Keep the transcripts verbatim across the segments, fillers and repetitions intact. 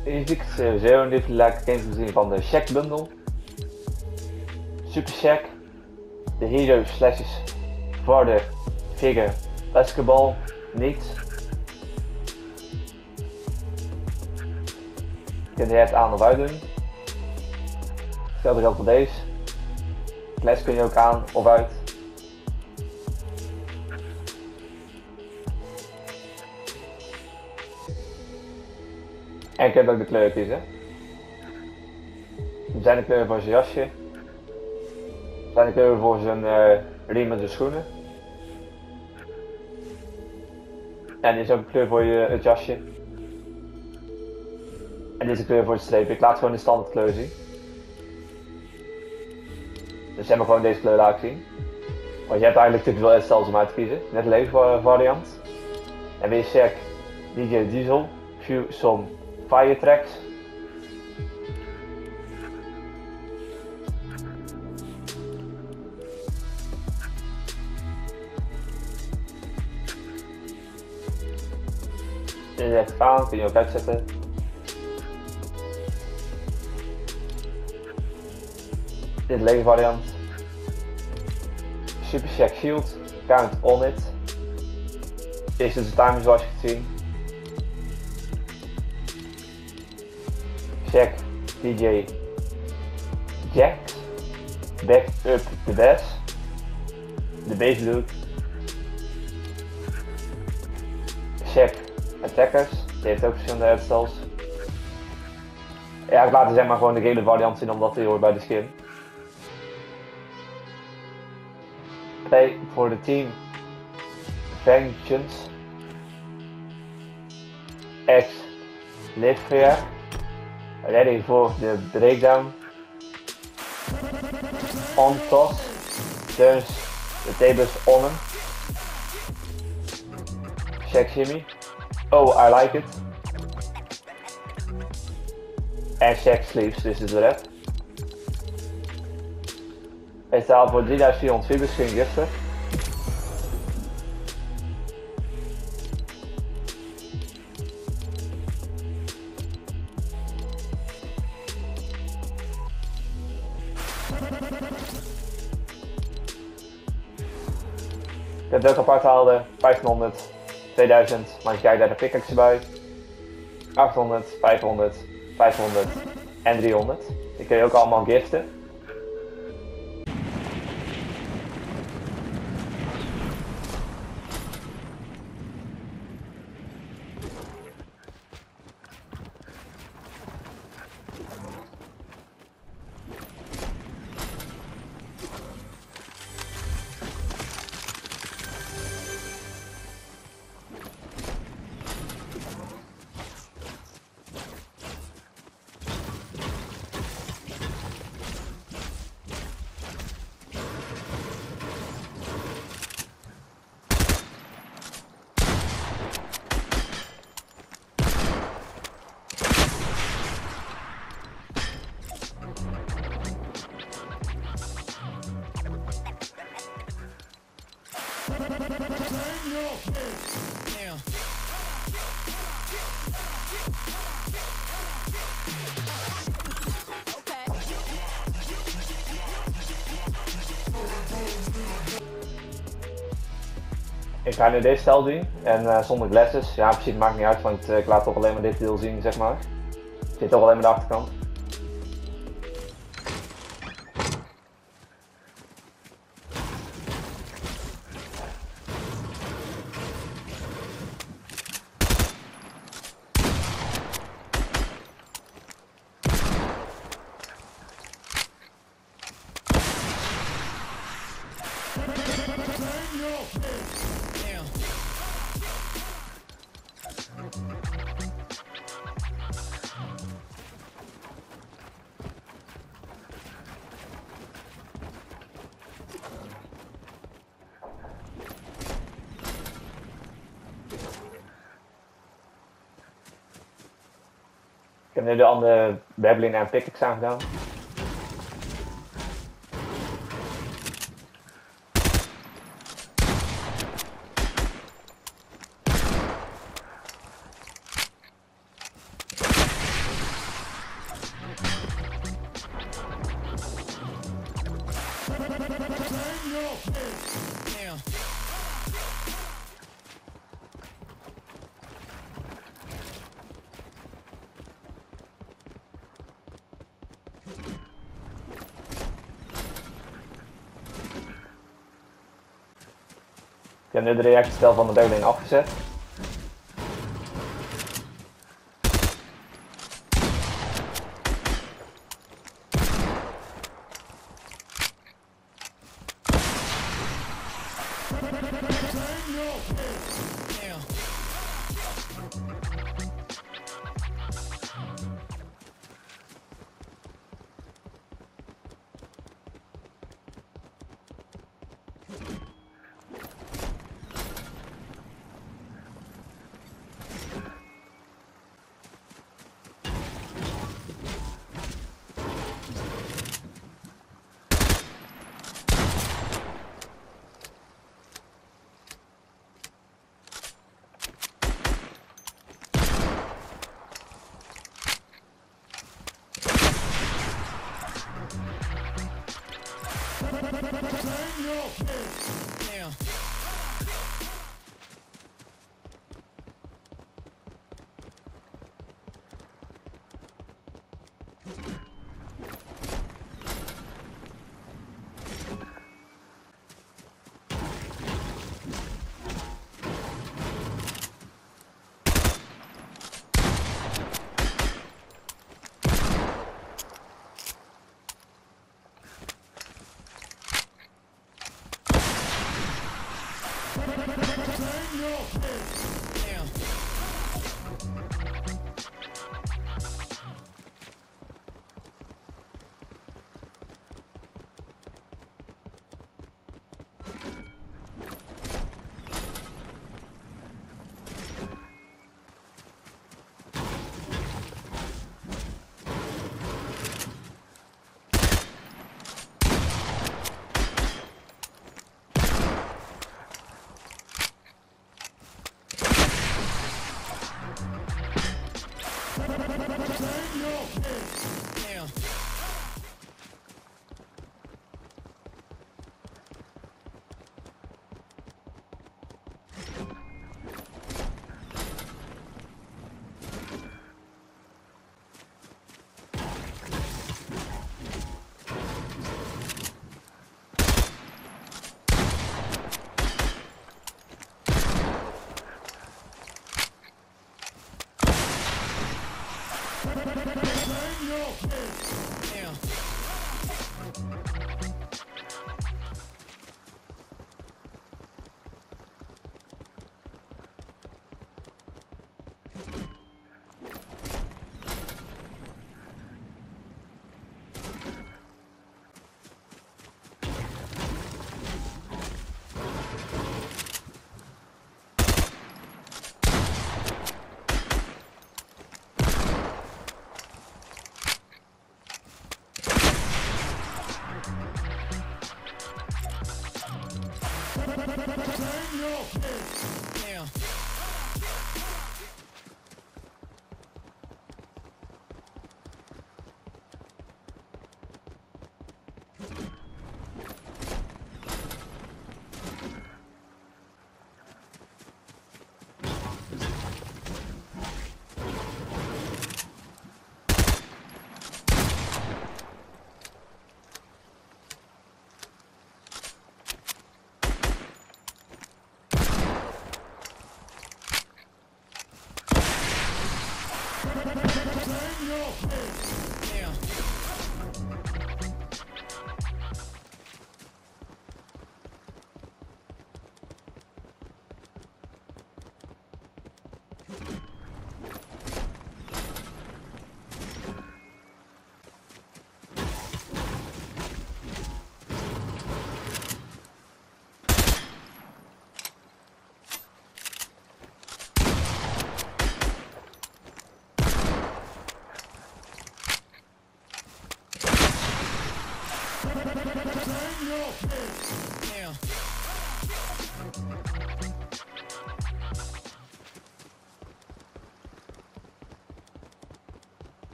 Hier zie ik sowieso dit laat ik zien van de Shaq bundle. Super Shaq. De Hero Slashes voor de figure basketball niet. Je kunt het aan of uit doen. Hetzelfde geldt voor deze. Les kun je ook aan of uit. En je kunt ook de kleur kiezen. Er zijn de kleuren voor zijn jasje. Er zijn de kleuren voor zijn uh, riem en zijn schoenen. En dit is ook een kleur voor je, het jasje. En dit is een kleur voor de streep. Ik laat gewoon de standaard kleur zien. Dus je hebt gewoon deze kleur laten zien. Want je hebt eigenlijk te veel stijls om uit te kiezen. Net een lege variant. En weer check D J Diesel, View some Fire Tracks. Dit is echt aan, kun je ook uitzetten. Dit is de lege variant. Super Shaq Shield, count on it. Eerst is de timer zoals je kunt zien. Shaq D J Jax, back up the bass. De bass loop. Shaq Attackers, die heeft ook verschillende uitstels. Ja, ik laat er zeg maar gewoon de gele variant zien omdat die hoort bij de skin. Play voor de team Vengeance. X Live ready voor de breakdown. On toss. Turns the tables on him. Shaq Shimmy. Oh, I like it. En Shaq Sleeps, this is de red. Hij staat voor drieduizend vierhonderd fibers, geen giften. Ik heb het ook apart haalde, vijftienhonderd, tweeduizend, maar je kijkt daar de pickaxe bij. achthonderd, vijfhonderd, vijfhonderd en driehonderd. Die kun je ook allemaal giften. Ik ga nu deze stijl zien en uh, zonder glasses. Ja, in principe maakt niet uit, want uh, ik laat toch alleen maar dit deel zien, zeg maar. Ik zit toch alleen maar de achterkant. Ik heb nu de andere Babbling en pickaxe aangedaan. Ik heb nu de reactiestel van de backline afgezet.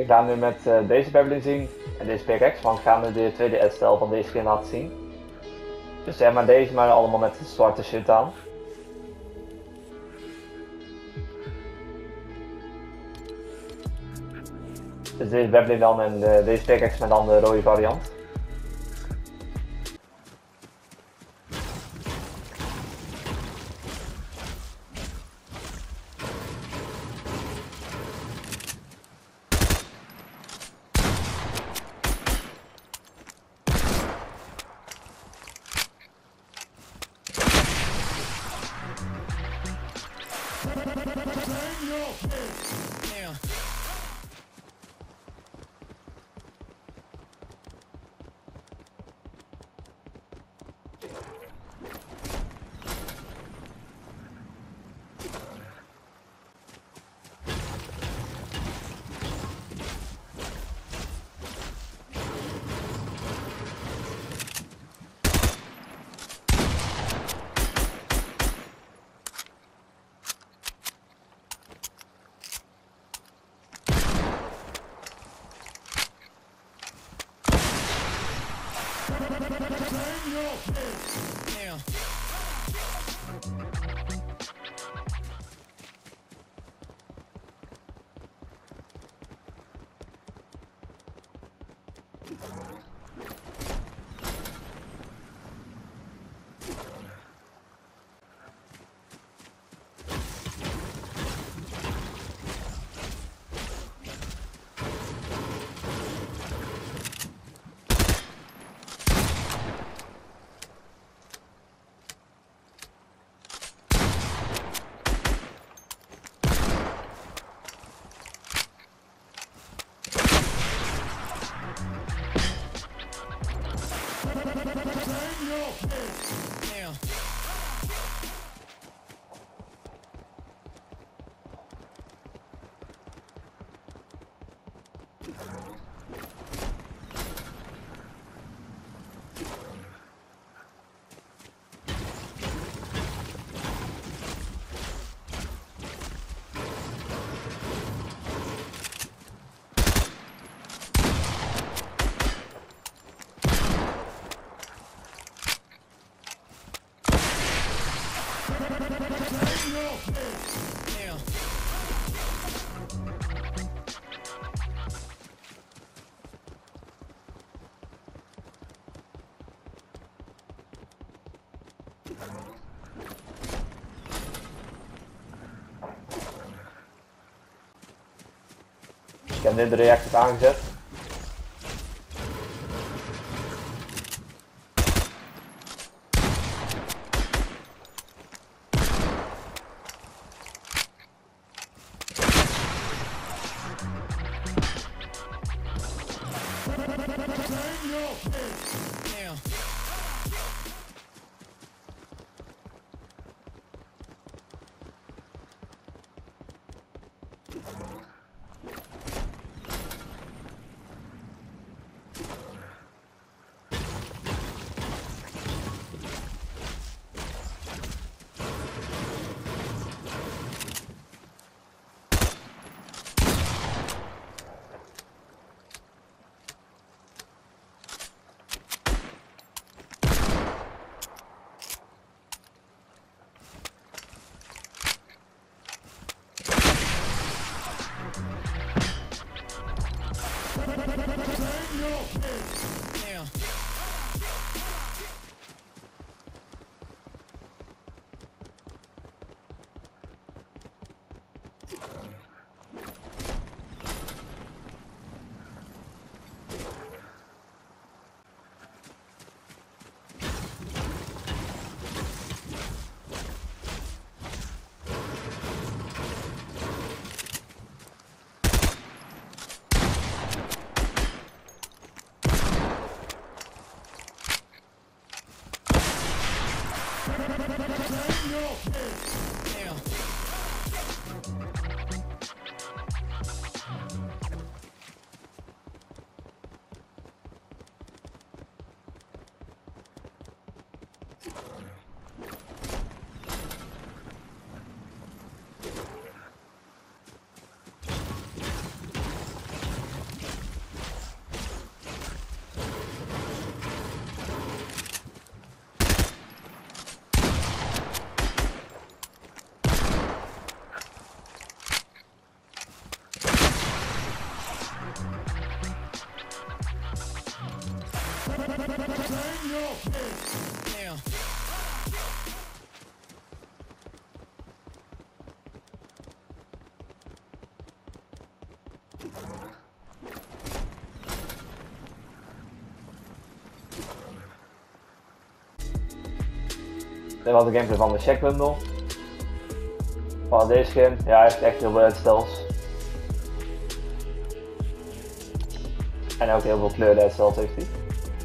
Ik ga nu met uh, deze Babylon zien en deze pickaxe, want ik ga nu de tweede stijl van deze skin laten zien. Dus zeg maar deze, maar allemaal met de zwarte shit aan. Dus deze Babylon dan en de, deze pickaxe met dan de rode variant. Ik heb nu de reactors aangezet. Dit was de gameplay van de check bundle. Van deze skin, ja, hij heeft echt heel veel uitstels. En ook heel veel kleuren uitstels heeft hij.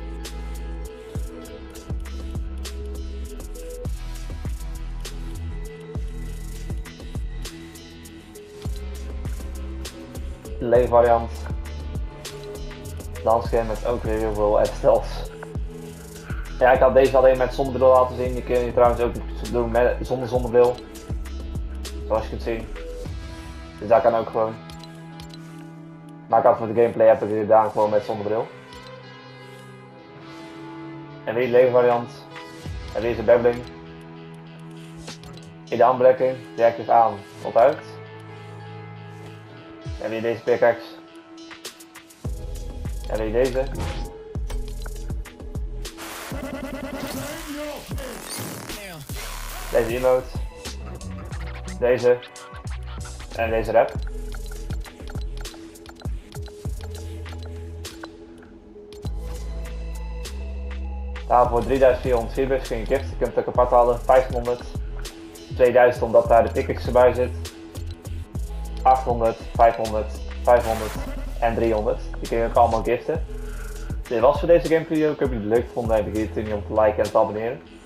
De lege variant. Dan skin met ook weer heel veel uitstels. Ja, ik had deze alleen met zonnebril laten zien. Je kunt je trouwens ook doen met, zonder zonnebril. Zoals je kunt zien. Dus dat kan ook gewoon. Maar ik had voor de gameplay heb ik het gedaan gewoon met zonnebril. En weer de lege variant. En weer de babbeling. In de aanbrekking direct dus aan of uit. En weer deze pickaxe. En weer deze. Deze emote. Deze. En deze rap. Daar voor drieduizend vierhonderd V-Bucks kun je gift, je kunt het ook apart halen. vijfhonderd. tweeduizend omdat daar de pickaxe bij zit. achthonderd, vijfhonderd, vijfhonderd en driehonderd. Die kun je ook allemaal giften. Dit was voor deze gamevideo. Ik hoop dat jullie het leuk vonden en vergeet het niet om te liken en te abonneren.